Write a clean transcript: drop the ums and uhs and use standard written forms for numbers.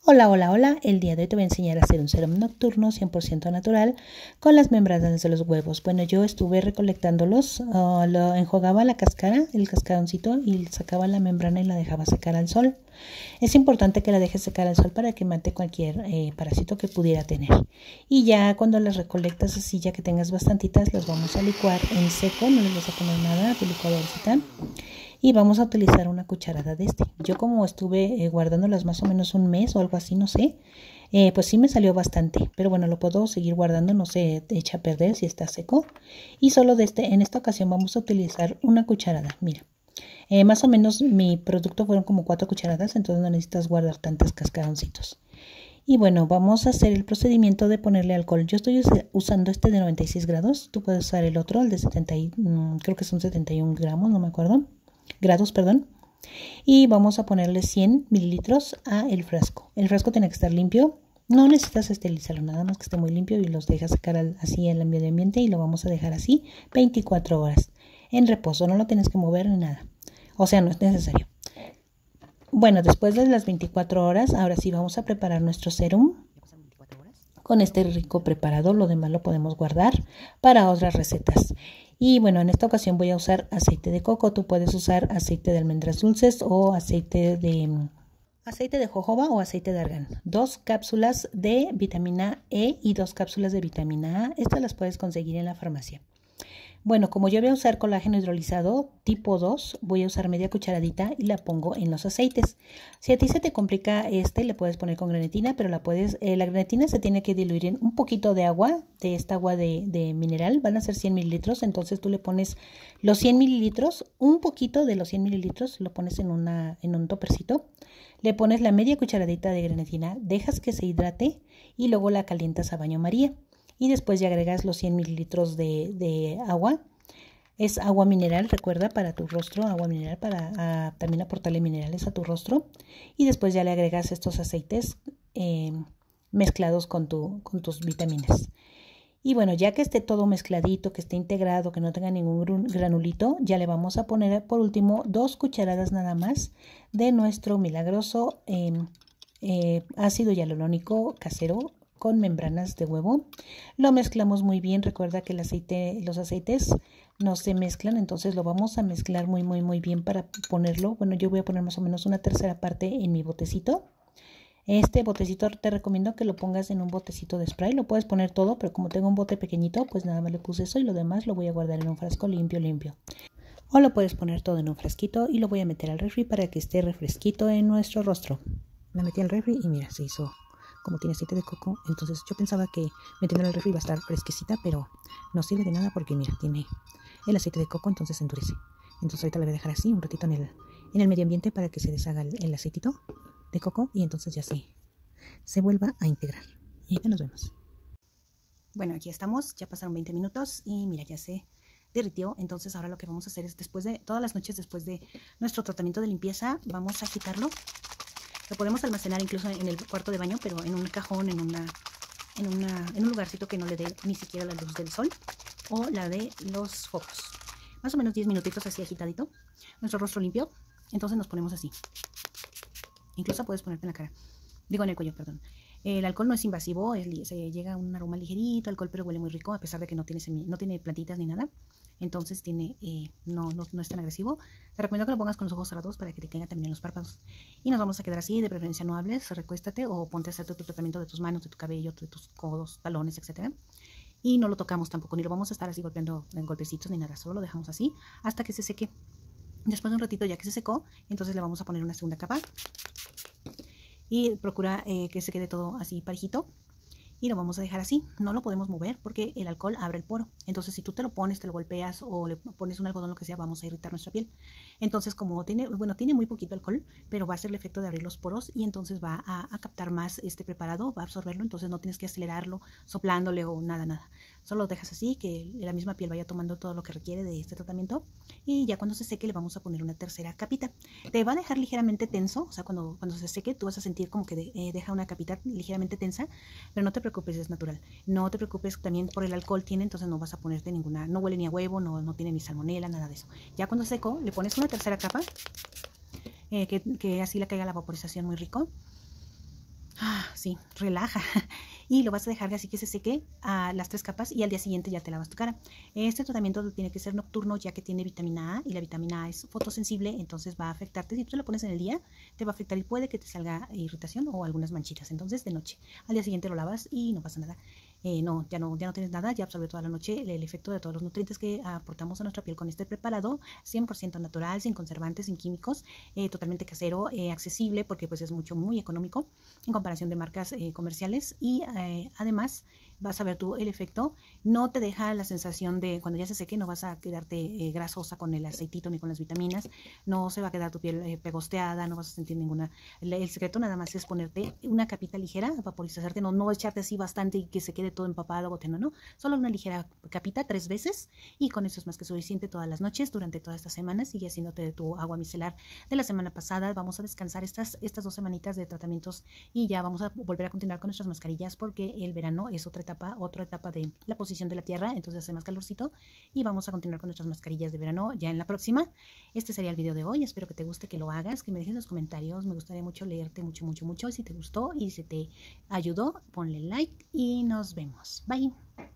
Hola, hola, hola. El día de hoy te voy a enseñar a hacer un serum nocturno 100% natural con las membranas de los huevos. Bueno, yo estuve recolectándolos, lo enjuagaba la cáscara, el cascaroncito y sacaba la membrana y la dejaba secar al sol. Es importante que la dejes secar al sol para que mate cualquier parásito que pudiera tener. Y ya cuando las recolectas así, ya que tengas bastantitas, las vamos a licuar en seco, no les vas a poner nada a tu licuadorcita. Y vamos a utilizar una cucharada de este. Yo como estuve guardándolas más o menos un mes o algo así, no sé, pues sí me salió bastante. Pero bueno, lo puedo seguir guardando, no se echa a perder si está seco. Y solo de en esta ocasión vamos a utilizar una cucharada, mira. Más o menos mi producto fueron como 4 cucharadas, entonces no necesitas guardar tantos cascaroncitos. Y bueno, vamos a hacer el procedimiento de ponerle alcohol. Yo estoy usando este de 96 grados, tú puedes usar el otro, el de 70, creo que son 71 gramos, no me acuerdo. Grados, perdón. Y vamos a ponerle 100 mililitros a el frasco. El frasco tiene que estar limpio. No necesitas esterilizarlo, nada más que esté muy limpio y los dejas secar así en el medio ambiente y lo vamos a dejar así 24 horas en reposo. No lo tienes que mover ni nada. O sea, no es necesario. Bueno, después de las 24 horas, ahora sí vamos a preparar nuestro serum. Con este rico preparado, lo demás lo podemos guardar para otras recetas. Y bueno, en esta ocasión voy a usar aceite de coco. Tú puedes usar aceite de almendras dulces o aceite de jojoba o aceite de argán. 2 cápsulas de vitamina E y 2 cápsulas de vitamina A. Estas las puedes conseguir en la farmacia. Bueno, como yo voy a usar colágeno hidrolizado tipo 2, voy a usar media cucharadita y la pongo en los aceites. Si a ti se te complica le puedes poner con grenetina, pero la grenetina se tiene que diluir en un poquito de agua, de esta agua de mineral, van a ser 100 mililitros, entonces tú le pones los 100 mililitros, un poquito de los 100 mililitros, lo pones en un topercito, le pones la media cucharadita de grenetina, dejas que se hidrate y luego la calientas a baño María. Y después ya agregas los 100 mililitros de agua. Es agua mineral, recuerda, para tu rostro, agua mineral para también aportarle minerales a tu rostro. Y después ya le agregas estos aceites mezclados con tus vitaminas. Y bueno, ya que esté todo mezcladito, que esté integrado, que no tenga ningún granulito, ya le vamos a poner por último 2 cucharadas nada más de nuestro milagroso ácido hialurónico casero con membranas de huevo. Lo mezclamos muy bien. Recuerda que los aceites no se mezclan, entonces lo vamos a mezclar muy bien para ponerlo. Bueno, yo voy a poner más o menos una tercera parte en mi botecito. Este botecito te recomiendo que lo pongas en un botecito de spray. Lo puedes poner todo, pero como tengo un bote pequeñito, pues nada más le puse eso y lo demás lo voy a guardar en un frasco limpio. O lo puedes poner todo en un frasquito y lo voy a meter al refri para que esté refresquito en nuestro rostro. Lo metí al refri y mira, se hizo como tiene aceite de coco. Entonces yo pensaba que metiéndolo al refri iba a estar fresquecita, pero no sirve de nada porque mira, tiene el aceite de coco, entonces se endurece. Entonces ahorita la voy a dejar así un ratito en el medio ambiente para que se deshaga el aceitito de coco y entonces ya se vuelva a integrar. Y ya nos vemos. Bueno, aquí estamos, ya pasaron 20 minutos y mira, ya se derritió. Entonces ahora lo que vamos a hacer es todas las noches después de nuestro tratamiento de limpieza, vamos a quitarlo. Lo podemos almacenar incluso en el cuarto de baño, pero en un cajón, en un lugarcito que no le dé ni siquiera la luz del sol o la de los focos. Más o menos 10 minutitos así agitadito. Nuestro rostro limpio. Entonces nos ponemos así. Incluso puedes ponerte en la cara. Digo, en el cuello, perdón. El alcohol no es invasivo, se llega a un aroma ligerito, alcohol, pero huele muy rico, a pesar de que no tiene plantitas ni nada. Entonces no es tan agresivo. Te recomiendo que lo pongas con los ojos cerrados para que te caiga también en los párpados. Y nos vamos a quedar así, de preferencia no hables, recuéstate o ponte a hacer tu tratamiento de tus manos, de tu cabello, de tus codos, talones, etc. Y no lo tocamos tampoco, ni lo vamos a estar así golpeando en golpecitos ni nada, solo lo dejamos así hasta que se seque. Después de un ratito ya que se secó, entonces le vamos a poner una segunda capa. Y procura que se quede todo así parejito. Y lo vamos a dejar así, no lo podemos mover porque el alcohol abre el poro. Entonces si tú te lo pones, te lo golpeas o le pones un algodón, lo que sea, vamos a irritar nuestra piel. Entonces como tiene muy poquito alcohol, pero va a hacer el efecto de abrir los poros y entonces va a captar más este preparado, va a absorberlo, entonces no tienes que acelerarlo, soplándole o nada. Solo lo dejas así, que la misma piel vaya tomando todo lo que requiere de este tratamiento y ya cuando se seque le vamos a poner una tercera capita. Te va a dejar ligeramente tenso, o sea, cuando se seque tú vas a sentir como que deja una capita ligeramente tensa, pero no te preocupes, es natural. No te preocupes, también por el alcohol tiene, entonces no vas a ponerte ninguna, no huele ni a huevo, no tiene ni salmonela, nada de eso. Ya cuando se secó, le pones una tercera capa, que así le caiga la vaporización muy rico. así, relaja. Y lo vas a dejar así que se seque a las 3 capas y al día siguiente ya te lavas tu cara. Este tratamiento tiene que ser nocturno ya que tiene vitamina A y la vitamina A es fotosensible, entonces va a afectarte. Si tú lo pones en el día, te va a afectar y puede que te salga irritación o algunas manchitas. Entonces de noche, al día siguiente lo lavas y no pasa nada. Ya no tienes nada, ya absorbe toda la noche el efecto de todos los nutrientes que aportamos a nuestra piel con este preparado, 100% natural, sin conservantes, sin químicos, totalmente casero, accesible porque pues es muy económico en comparación de marcas comerciales y además vas a ver tú el efecto, no te deja la sensación de cuando ya se seque, no vas a quedarte grasosa con el aceitito ni con las vitaminas, no se va a quedar tu piel pegosteada, no vas a sentir ninguna, el secreto nada más es ponerte una capita ligera, vaporizarte, no echarte así bastante y que se quede todo empapado, goteando, no, solo una ligera capita 3 veces y con eso es más que suficiente todas las noches, durante todas estas semanas, sigue haciéndote tu agua micelar de la semana pasada, vamos a descansar estas 2 semanitas de tratamientos y ya vamos a volver a continuar con nuestras mascarillas porque el verano es otra etapa de la posición de la Tierra, entonces hace más calorcito y vamos a continuar con nuestras mascarillas de verano ya en la próxima. Este sería el video de hoy, espero que te guste, que lo hagas, que me dejes los comentarios, me gustaría mucho leerte mucho, si te gustó y si te ayudó, ponle like y nos vemos. Bye.